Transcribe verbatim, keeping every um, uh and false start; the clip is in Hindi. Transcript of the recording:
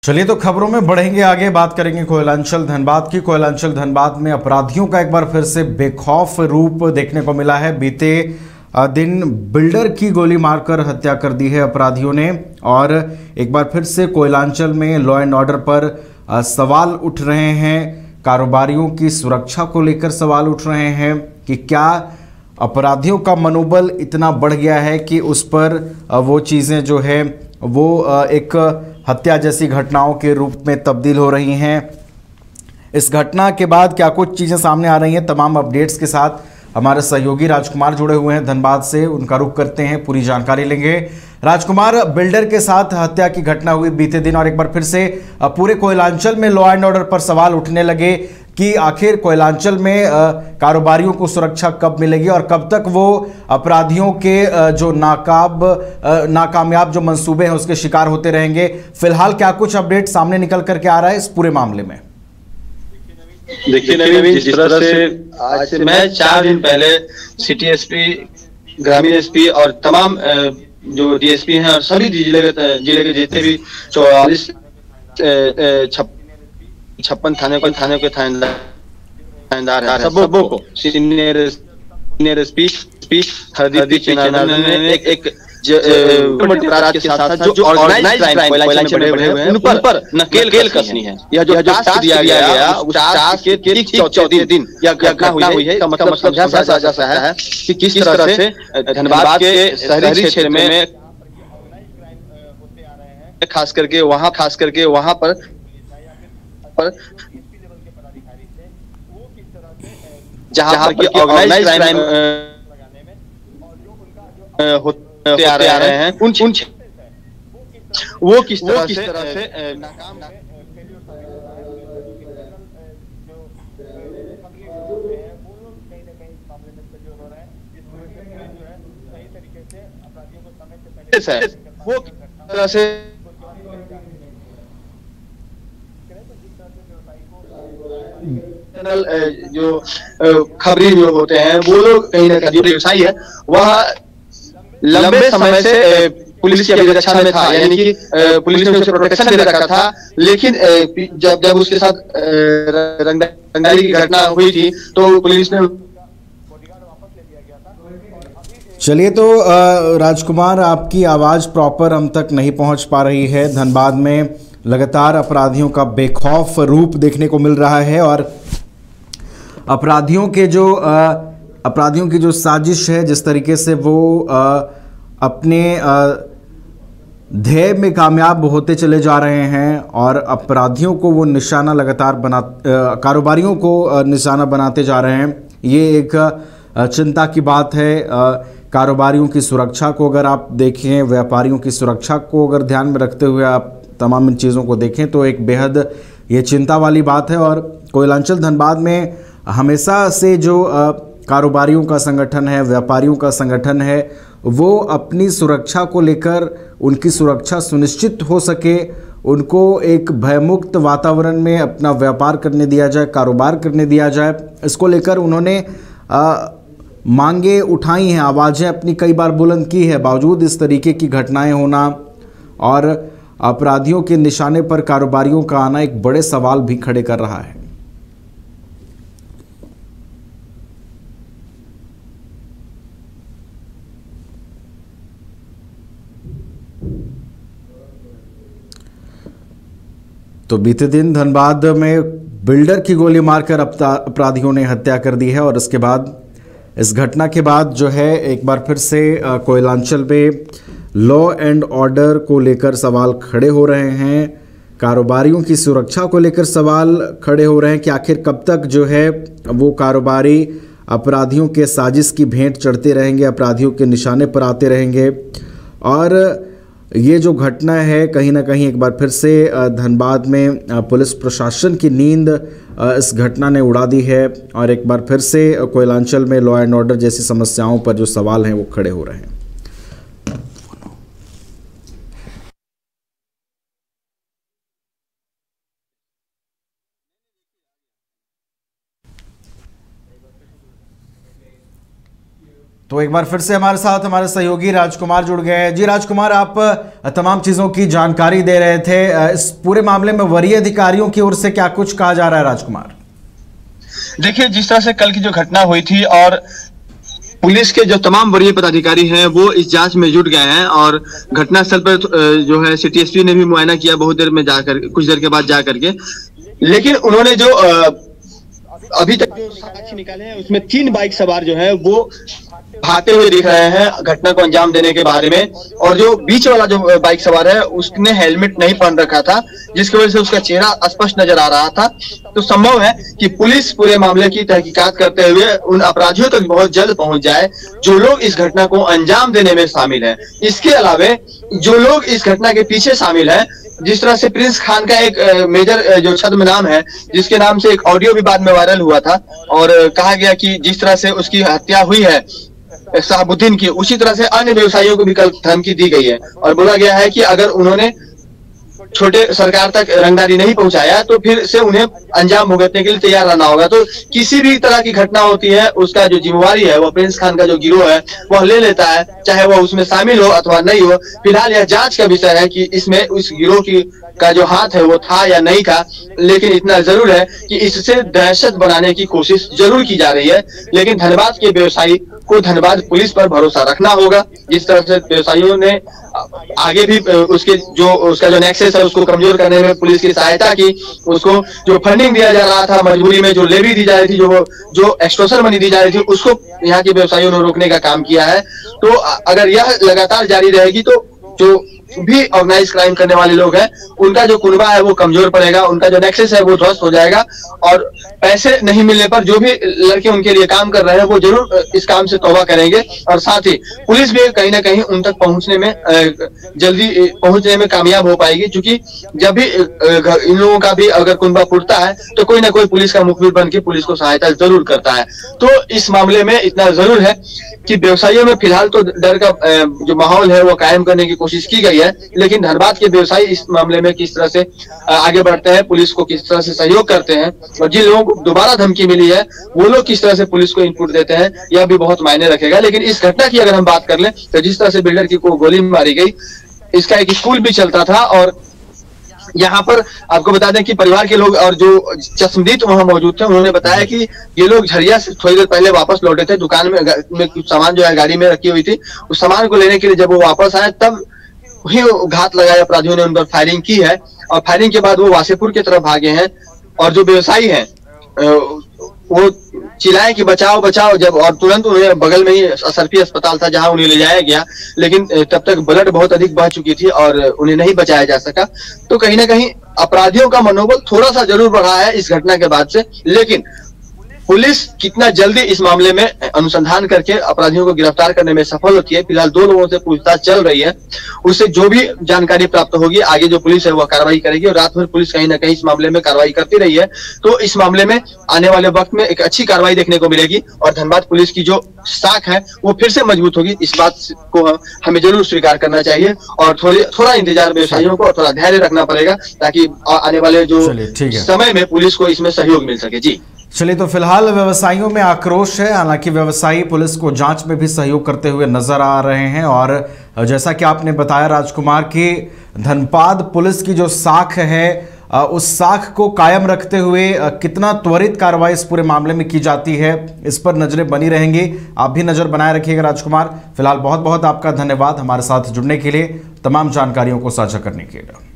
चलिए तो खबरों में बढ़ेंगे आगे, बात करेंगे कोयलांचल धनबाद की। कोयलांचल धनबाद में अपराधियों का एक बार फिर से बेखौफ रूप देखने को मिला है। बीते दिन बिल्डर की गोली मारकर हत्या कर दी है अपराधियों ने, और एक बार फिर से कोयलांचल में लॉ एंड ऑर्डर पर सवाल उठ रहे हैं। कारोबारियों की सुरक्षा को लेकर सवाल उठ रहे हैं कि क्या अपराधियों का मनोबल इतना बढ़ गया है कि उस पर वो चीज़ें जो है वो एक हत्या जैसी घटनाओं के रूप में तब्दील हो रही हैं। इस घटना के बाद क्या कुछ चीज़ें सामने आ रही हैं, तमाम अपडेट्स के साथ हमारे सहयोगी राजकुमार जुड़े हुए हैं धनबाद से। उनका रुख करते हैं, पूरी जानकारी लेंगे। राजकुमार, बिल्डर के साथ हत्या की घटना हुई बीते दिन और एक बार फिर से पूरे कोयलांचल में लॉ एंड ऑर्डर पर सवाल उठने लगे कि आखिर कोयलांचल में कारोबारियों को सुरक्षा कब मिलेगी और कब तक वो अपराधियों के जो नाकाब नाकामयाब जो मंसूबे हैं उसके शिकार होते रहेंगे। फिलहाल क्या कुछ अपडेट सामने निकल करके आ रहा है इस पूरे मामले में? देखिए नवीन, जिस तरह से आज से मैं चार दिन पहले सिटी एसपी, ग्रामीण एसपी और तमाम जो डीएसपी हैं और सभी जिले के जिले के जितने भी चौवालीस छप्पन थाने को थाने के थानेदार हैं, सबों को senior senior SP Hardeep channel ने एक एक अपराध के साथ साथ जो ऑर्गेनाइज्ड क्राइम कोयलांचल में बढ़े हुए हैं उन पर नकेल केल कसनी है। यह जो टास्क दिया गया उस टास्क के ठीक चौथे दिन यह घटना हुई है। इसका मतलब समझा जा सकता है कि किस तरह से धनबाद के शहरी क्षेत्र में खास करके वहां खास करके वहां पर पर जहां पर ऑर्गेनाइज्ड क्राइम होते आ रहे हैं उन वो किस तरह से नाकाम वो किस तरह से जो खबरी जो होते हैं वो लोग कहीं ना कहीं व्यवसायी है वह लंबे समय से पुलिस की अभिरक्षा में था, यानी कि पुलिस ने उसे प्रोटेक्शन दे रखा था। लेकिन जब जब उसके साथ रंगदारी की घटना हुई थी तो पुलिस ने चलिए तो राजकुमार, आपकी आवाज़ प्रॉपर हम तक नहीं पहुंच पा रही है। धनबाद में लगातार अपराधियों का बेखौफ रूप देखने को मिल रहा है और अपराधियों के जो अपराधियों की जो साजिश है, जिस तरीके से वो अपने ध्येय में कामयाब होते चले जा रहे हैं और अपराधियों को वो निशाना लगातार बना कारोबारियों को निशाना बनाते जा रहे हैं, ये एक चिंता की बात है। कारोबारियों की सुरक्षा को अगर आप देखें, व्यापारियों की सुरक्षा को अगर ध्यान में रखते हुए आप तमाम इन चीज़ों को देखें तो एक बेहद ये चिंता वाली बात है। और कोयलांचल धनबाद में हमेशा से जो कारोबारियों का संगठन है, व्यापारियों का संगठन है, वो अपनी सुरक्षा को लेकर, उनकी सुरक्षा सुनिश्चित हो सके, उनको एक भयमुक्त वातावरण में अपना व्यापार करने दिया जाए, कारोबार करने दिया जाए, इसको लेकर उन्होंने आ, मांगे उठाई हैं, आवाज़ें अपनी कई बार बुलंद की है। बावजूद इस तरीके की घटनाएं होना और अपराधियों के निशाने पर कारोबारियों का आना एक बड़े सवाल भी खड़े कर रहा है। तो बीते दिन धनबाद में बिल्डर की गोली मारकर अपराधियों ने हत्या कर दी है और इसके बाद इस घटना के बाद जो है एक बार फिर से कोयलांचल में लॉ एंड ऑर्डर को लेकर सवाल खड़े हो रहे हैं। कारोबारियों की सुरक्षा को लेकर सवाल खड़े हो रहे हैं कि आखिर कब तक जो है वो कारोबारी अपराधियों के साजिश की भेंट चढ़ते रहेंगे, अपराधियों के निशाने पर आते रहेंगे। और ये जो घटना है कहीं ना कहीं एक बार फिर से धनबाद में पुलिस प्रशासन की नींद इस घटना ने उड़ा दी है और एक बार फिर से कोयलांचल में लॉ एंड ऑर्डर जैसी समस्याओं पर जो सवाल हैं वो खड़े हो रहे हैं। तो एक बार फिर से हमारे साथ हमारे सहयोगी राजकुमार जुड़ गए हैं। जी राजकुमार, आप तमाम चीजों की जानकारी दे रहे थे। इस पूरे मामले में वरीय अधिकारियों की ओर से क्या कुछ कहा जा रहा है राजकुमार? देखिए, जिस तरह से कल की जो घटना हुई थी और पुलिस के जो तमाम वरीय पदाधिकारी हैं वो इस जांच में जुट गए हैं और घटनास्थल पर जो है सिटी एसपी ने भी मुआयना किया बहुत देर में जाकर, कुछ देर के बाद जा करके। लेकिन उन्होंने जो अभी तक जो साक्ष्य निकाले हैं उसमें तीन बाइक सवार जो है वो भागते हुए दिख रहे हैं घटना को अंजाम देने के बारे में, और जो बीच वाला जो बाइक सवार है उसने हेलमेट नहीं पहन रखा था, जिसकी वजह से उसका चेहरा स्पष्ट नजर आ रहा था। तो संभव है कि पुलिस पूरे मामले की तहकीकात करते हुए उन अपराधियों तक बहुत जल्द पहुंच जाए जो लोग इस घटना को अंजाम देने में शामिल हैं। इसके अलावे जो लोग इस घटना के पीछे शामिल हैं, जिस तरह से प्रिंस खान का एक मेजर जो छद्म नाम है, जिसके नाम से एक ऑडियो भी बाद में वायरल हुआ था और कहा गया कि जिस तरह से उसकी हत्या हुई है शहाबुद्दीन की, उसी तरह से अन्य व्यवसायियों को भी कल धमकी दी गई है और बोला गया है कि अगर उन्होंने छोटे सरकार तक रंगदारी नहीं पहुंचाया तो फिर से उन्हें अंजाम भुगतने के लिए तैयार रहना होगा। तो किसी भी तरह की घटना होती है उसका जो जिम्मेवारी है वो प्रिंस खान का जो गिरोह है वह ले लेता है, चाहे वह उसमें शामिल हो अथवा नहीं हो। फिलहाल यह जांच का विषय है कि इसमें उस गिरोह की का जो हाथ है वो था या नहीं था, लेकिन इतना जरूर है कि इससे दहशत बनाने की कोशिश जरूर की जा रही है। लेकिन धनबाद के व्यवसायी को धनबाद पुलिस पर भरोसा रखना होगा। जिस तरह से व्यवसायियों ने आगे भी उसके जो उसका जो नेक्सस है उसको कमजोर करने में पुलिस की सहायता की, उसको जो फंडिंग दिया जा रहा था मजबूरी में, जो लेवी दी जा रही थी, जो जो एक्सटॉर्शन मनी दी जा रही थी, उसको यहाँ के व्यवसायियों ने रोकने का काम किया है। तो अगर यह लगातार जारी रहेगी तो जो भी ऑर्गेनाइज क्राइम करने वाले लोग हैं उनका जो कुनबा है वो कमजोर पड़ेगा, उनका जो नेक्सस है वो ध्वस्त हो जाएगा और पैसे नहीं मिलने पर जो भी लड़के उनके लिए काम कर रहे हैं वो जरूर इस काम से तौबा करेंगे और साथ ही पुलिस भी कहीं ना कहीं उन तक पहुंचने में जल्दी पहुंचने में कामयाब हो पाएगी। क्योंकि जब भी इन लोगों का भी अगर कुनबा फूटता है तो कोई ना कोई पुलिस का मुखबिर बन के पुलिस को सहायता जरूर करता है। तो इस मामले में इतना जरूर है कि व्यवसायियों में फिलहाल तो डर का जो माहौल है वो कायम करने की कोशिश की गई है, लेकिन धनबाद के व्यवसायी इस मामले में किस तरह से आगे बढ़ते हैं, पुलिस को किस तरह से सहयोग करते हैं और जिन लोगों को दोबारा धमकी मिली है वो लोग किस तरह से पुलिस को इनपुट देते हैं, यह भी बहुत मायने रखेगा। लेकिन इस घटना की अगर हम बात कर लें तो जिस तरह से बिल्डर की को गोली मारी गई, इसका एक स्कूल भी चलता था और यहाँ पर आपको बता दें कि परिवार के लोग और जो चश्मदीद वहां मौजूद थे उन्होंने बताया कि ये लोग झरिया से थोड़ी देर पहले वापस लौटे थे। दुकान में, में कुछ सामान जो है गाड़ी में रखी हुई थी, उस सामान को लेने के लिए जब वो वापस आए तब ही घात लगाया अपराधियों ने उन पर फायरिंग की है और फायरिंग के बाद वो वासेपुर की तरफ भागे हैं और जो व्यवसायी हैं वो चिल्लाए कि बचाओ बचाओ, जब और तुरंत उन्हें बगल में ही असरफी अस्पताल था जहां उन्हें ले जाया गया, लेकिन तब तक ब्लड बहुत अधिक बह चुकी थी और उन्हें नहीं बचाया जा सका। तो कहीं ना कहीं अपराधियों का मनोबल थोड़ा सा जरूर बढ़ा है इस घटना के बाद से, लेकिन पुलिस कितना जल्दी इस मामले में अनुसंधान करके अपराधियों को गिरफ्तार करने में सफल होती है। फिलहाल दो लोगों से पूछताछ चल रही है, उससे जो भी जानकारी प्राप्त होगी आगे जो पुलिस है वह कार्रवाई करेगी और रात भर पुलिस कहीं ना कहीं इस मामले में कार्रवाई करती रही है। तो इस मामले में आने वाले वक्त में एक अच्छी कार्रवाई देखने को मिलेगी और धनबाद पुलिस की जो साख है वो फिर से मजबूत होगी। इस बात को हमें जरूर स्वीकार करना चाहिए और थोड़ी थोड़ा इंतजार व्यवसायियों को और थोड़ा धैर्य रखना पड़ेगा ताकि आने वाले जो समय में पुलिस को इसमें सहयोग मिल सके। जी चलिए, तो फिलहाल व्यवसायियों में आक्रोश है, हालांकि व्यवसायी पुलिस को जांच में भी सहयोग करते हुए नजर आ रहे हैं और जैसा कि आपने बताया राजकुमार कि धनबाद पुलिस की जो साख है उस साख को कायम रखते हुए कितना त्वरित कार्रवाई इस पूरे मामले में की जाती है, इस पर नजरें बनी रहेंगी। आप भी नजर बनाए रखिएगा राजकुमार। फिलहाल बहुत बहुत आपका धन्यवाद हमारे साथ जुड़ने के लिए, तमाम जानकारियों को साझा करने के लिए।